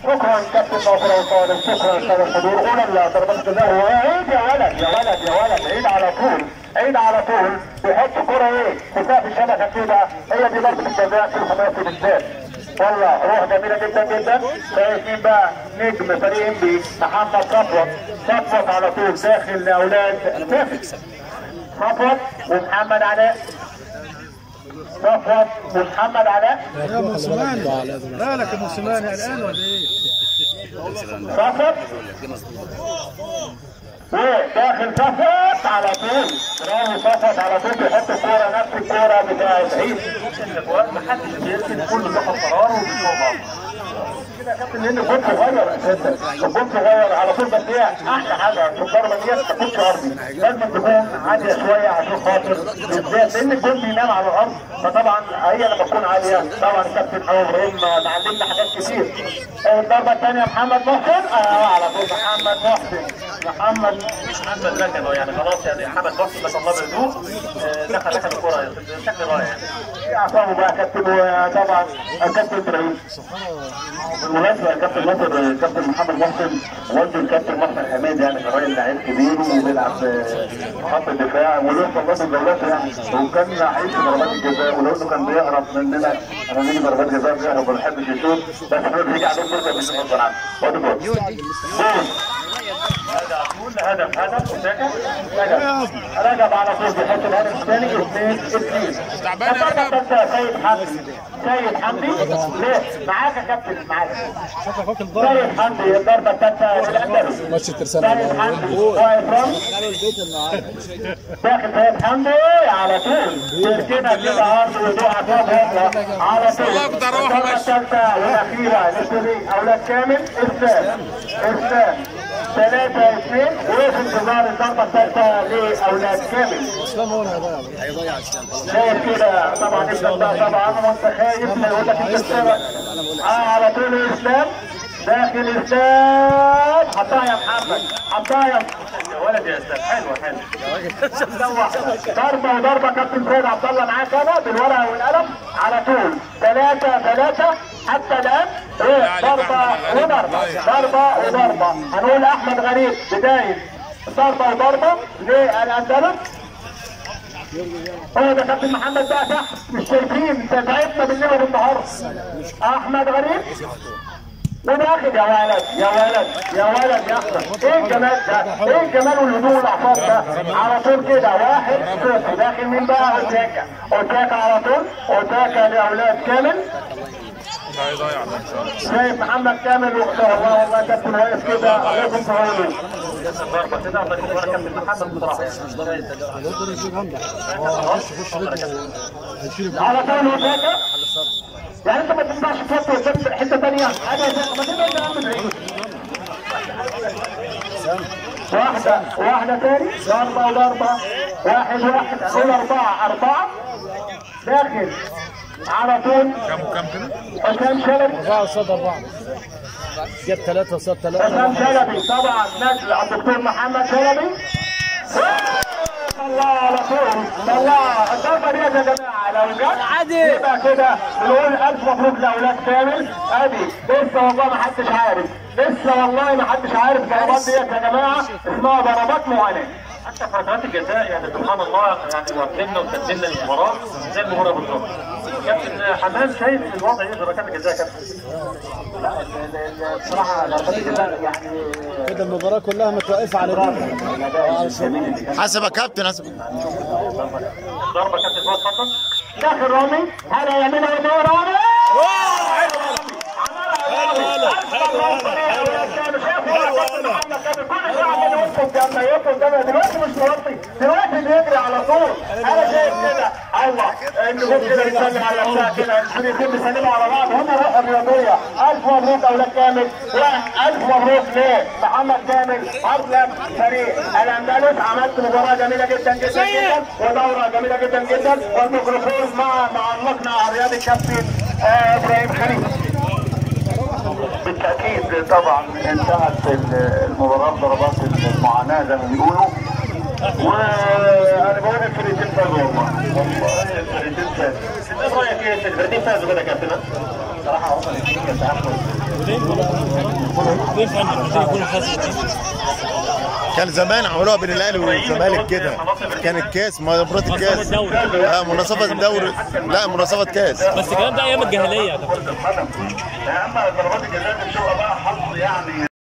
شكرا كابتن ناصر وطالب، شكرا استاذ الحضور. اولى ضربات الجزاء وعيد يا ولد يا ولد يا ولد، عيد على طول عيد على طول، بيحط كرة ايه في سقف الشبكه كده، هي دي ضربة الجزاء في الخماسي بالذات. والله روح جميله جدا جدا. شايف مين بقى نجم فريق انبي؟ محمد صفوت. صفوت على طول داخل لاولاد صفوت ومحمد علاء. صفوت ومحمد علاء. يا موسيماني مالك يا موسيماني قلقان ولا ايه؟ صفوت وداخل صفوت على طول. برافو صفوت على طول، بيحط الكوره نفس الكوره بتاعت عيد. محدش بيركن، كله بياخد قراره وبيشوف بعض كده يا كابتن، لان الجول صغير اساسا، الجول صغير على طول. بس هي احلى حاجه في الضربه دي ما تكونش ارضي، لازم تكون عاليه شويه عشان خاطر بالذات لان الجول بينام على الارض. فطبعا هي لما تكون عاليه طبعا الكابتن حمد ابراهيم معلمنا حاجات كتير. الضربه الثانيه محمد محسن على طول. محمد محسن مش محمد ركبه يعني خلاص، يعني محمد محسن ما شاء الله بهدوء دخل الكوره بشكل رائع. في اعصابه بقى كابتن، وطبعا الكابتن ابراهيم بالمناسبه يا كابتن ناصر، الكابتن محمد محسن والده الكابتن محسن حماد، يعني راجل لعيب كبير وبيلعب في خط الدفاع ولسه برضه جولاته يعني، وكان لعيب في ضربات الجزاء، ولو انه كان بيهرب مننا انا نيجي ضربات جزاء بيهرب ما بيحبش يشوط، بس احنا بنيجي عليه فرصه مش غصب عنه. وادي جول هدف رجب على طول بيحط الهدف الثاني 2-2. تعبان يا رجب. سيد حمدي ليه؟ معاك يا كابتن معاك. سيد حمدي الضربه الثالثه للاندلس. سيد حمدي واقف داخل سيد حمدي على طول كده عرض وضوء على طول. الضربه الثالثه والاخيره للفريق اولاد كامل ارسال 3-2 وفي انتظار الضربه الثالثه لاولاد كامل. شايف كده طبعا الاسلام طبعا وانت خايف ما يقول لك الاسلام على طول. اسلام داخل اسلام حطها يا محمد، حطها يا ولد يا اسلام. حلوه ضربه وضربه. كابتن سيد عبد الله معاك انا بالورقه والقلم على طول. 3-3 حتى الان. ضربه وضربه. هنقول احمد غريب بدايه ضربه وضربه للاندلس. هو ده كابتن محمد بقى تحت، مش شايفين تعبنا بالليل وبالنهار. احمد غريب وداخل يا ولد يا ولد يا ولد يا احمد. ايه الجمال ده؟ ايه الجمال والهدوء والاعصاب ده؟ على طول كده 1-0. داخل مين بقى؟ اوتاكا على طول. اوتاكا لاولاد كامل. شايف محمد كامل وخسر والله كابتن واقف كده عليكم تعالوا. ضربه كده كابتن محمد بصراحه على طول اوتاكا. يعني انت ما تنفعش تحط قدام حته ثانيه حاجه ما تبعد يا عم بعيد. واحده ثاني ضربه وضربه. 1-1 هنقول 4 داخل على طول. كم كده؟ حسام شلبي 4 قصاد 4 جاب 3 قصاد 3. حسام شلبي طبعا نجل الدكتور محمد شلبي. الله على طول. الله الضربه دي يا جماعه لو جت عادي يبقى كده نقول الف مبروك لاولاد كامل. ادي لسه والله ما حدش عارف، لسه والله ما حدش عارف الضربات ديت يا جماعه اسمها ضربات معاناه. حتى في ركلات الجزاء يعني سبحان الله يعني وكلنا وسجلنا المباراه زي المباراه بالظبط. كابتن حمام شايف الوضع ايه في ركلات الجزاء يا كابتن؟ لا بصراحه ركلات الجزاء يعني كده المباراه كلها متوقفه على الرابع. حسب يا كابتن حسب. ضربه كابتن فؤاد اتفضل. داخل رامي هلا يمين ويدور رامي. دلوقتي مش مرطي، دلوقتي بيجري على طول. انا شايف كده الله النجوم كده بتسلم على نفسها كده، الاثنين بيسلموا على بعض. هم روح الرياضيه. الف مبروك اولاد كامل، والف مبروك لمحمد كامل اظلم فريق الاندلس. عملت مباراه جميله جدا جدا جدا ودوره جميله جدا جدا، والميكروفون مع معلقنا الرياضي الكابتن ابراهيم خليل. بالتاكيد طبعا انتهت المباراه بضربات المعاناه زي ما بيقولوا، وانا بقول الفريقين فازوا والله الفريقين فازوا. ايه رايك ايه الفريقين فازوا كده يا كابتن؟ بصراحه هم الاثنين يستحقوا. كان زمان عملوها بين الاهلي والزمالك كده، كان الكاس مباراه الكاس مناصفه الدوري، لا مناصفه كاس، بس الكلام ده ايام الجاهليه. اما ضربات الجزاء بتبقى بقى حظ يعني.